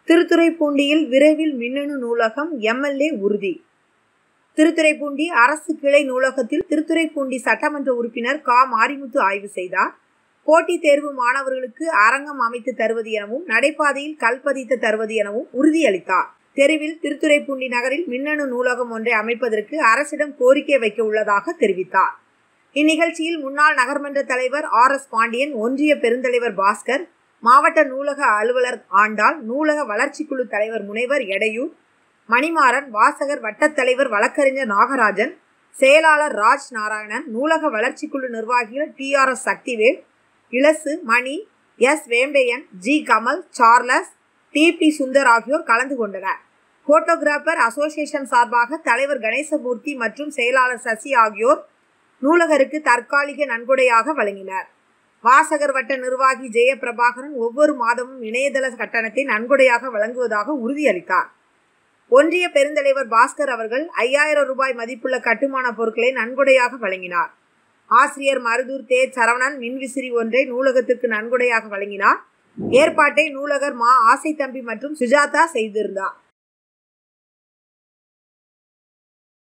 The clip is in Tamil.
திருத்துறைப்பூண்டியில் விரைவில் மின்னணு நூலகம் எம்எல்ஏ உறுதி. திருத்துறைப்பூண்டி அரசு கிளை நூலகத்தில் திருத்துறைப்பூண்டி சட்டமன்ற உறுப்பினர் க. மாரிமுத்து ஆய்வு செய்தார். போட்டித் தேர்வு மாணவர்களுக்கு அரங்கம் அமைத்து தருவது எனவும் நடைபாதையில் கல்பதித்து தருவது எனவும் உறுதியளித்தார். தெருவில் திருத்துறைப்பூண்டி நகரில் மின்னணு நூலகம் ஒன்றை அமைப்பதற்கு அரசிடம் கோரிக்கை வைக்க உள்ளதாக தெரிவித்தார். இந்நிகழ்ச்சியில் முன்னாள் நகர்மன்ற தலைவர் R.S.பாண்டியன், ஒன்றிய பெருந்தலைவர் பாஸ்கர், மாவட்ட நூலக அலுவலர் ஆண்டாள், நூலக வளர்ச்சிக்குழு தலைவர் முனைவர் எடையூர், மணிமாறன், வாசகர் வட்டத் தலைவர் வழக்கறிஞர் நாகராஜன், செயலாளர் ராஜ் நாராயணன், நூலக வளர்ச்சிக்குழு நிர்வாகிகள் TRS Sakthivel, Ilasu, Mani, S. Vembaiyan, Kamal, Charles, T.P.ச ஆகியோர் கலந்து கொண்டனர். போட்டோகிராபர் அசோசியேஷன் சார்பாக தலைவர் கணேசமூர்த்தி மற்றும் செயலாளர் சசி ஆகியோர் நூலகருக்கு தற்காலிக நன்கொடையாக வழங்கினர். வாசகர் வட்ட நிர்வாகி ஜெயபிரபாகரன் ஒவ்வொரு மாதமும் இணையதள கட்டணத்தை நன்கொடையாக வழங்குவதாக உறுதியளித்தார். ஒன்றிய பெருந்தலைவர் பாஸ்கர் அவர்கள் 5000 ரூபாய் மதிப்புள்ள கட்டுமான பொருட்களை நன்கொடையாக வழங்கினார். ஆசிரியர் மருதூர் தே. சரவணன் மின்விசிறி ஒன்றை நூலகத்திற்கு நன்கொடையாக வழங்கினார். ஏற்பாட்டை நூலகர் மா. ஆசை தம்பி மற்றும் சுஜாதா செய்திருந்தார்.